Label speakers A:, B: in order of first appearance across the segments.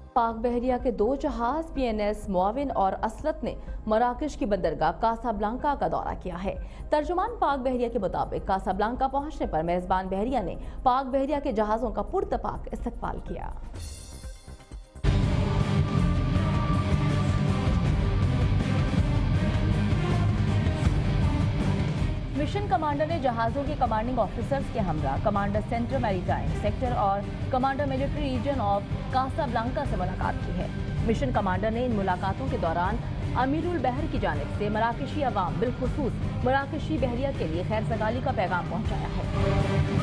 A: پاک بحریہ کے 2 جہاز PNS معاون اور اسلط نے مراکش کی بندرگاہ کاسابلانکا کا دورہ کیا ہے۔ ترجمان پاک بحریہ کے مطابق کاسابلانکا پہنچنے پر میزبان بحریہ نے پاک بحریہ کے جہازوں کا پرتپاک استقبال کیا۔ مشن کمانڈر نے جہازوں کے کمانڈنگ آفیسرز کے ہمراہ commander centre maritime sector اور commander military region of Casablanca سے ملاقات کی ہے۔ مشن کمانڈر نے ان ملاقاتوں کے دوران امیر البحر کی جانب سے مراکشی عوام بالخصوص مراکشی بحریہ کے لیے خیر سگالی کا پیغام پہنچایا ہے۔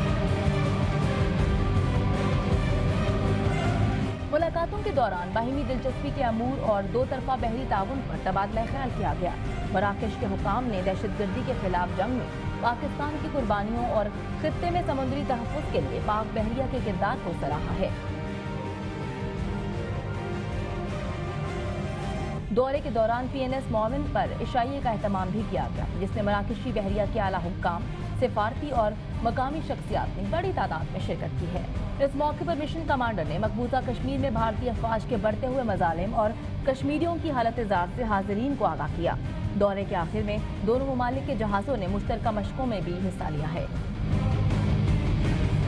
A: ملاقاتوں کے دوران باہمی دلچسپی کے امور اور 2 طرفہ بحری تعاون پر تبادلہ خیال کیا گیا۔ مراکش کے حکام نے دہشت گردی کے خلاف جنگ میں پاکستان کی قربانیوں اور خطے میں سمندری تحفظ کے لیے پاک بحریہ کے کردار کو سراہا ہے۔ دورے کے دوران PNS معاون پر عشائیے کا اہتمام بھی کیا گیا، جس میں مراکشی بحریہ کے اعلیٰ حکام، سفارتی اور مقامی شخصیات نے بڑی تعداد میں شرکت کی ہے۔ اس موقع پر مشن کمانڈر نے مقبوضہ کشمیر میں بھارتی افواج کے بڑھتے ہوئے مظالم اور کشمیریوں کی حالت زار سے حاضرین کو آگاہ کیا۔ دورے کے آخر میں دونوں ممالک کے جہازوں نے مشترکہ مشقوں میں بھی حصہ لیا ہے۔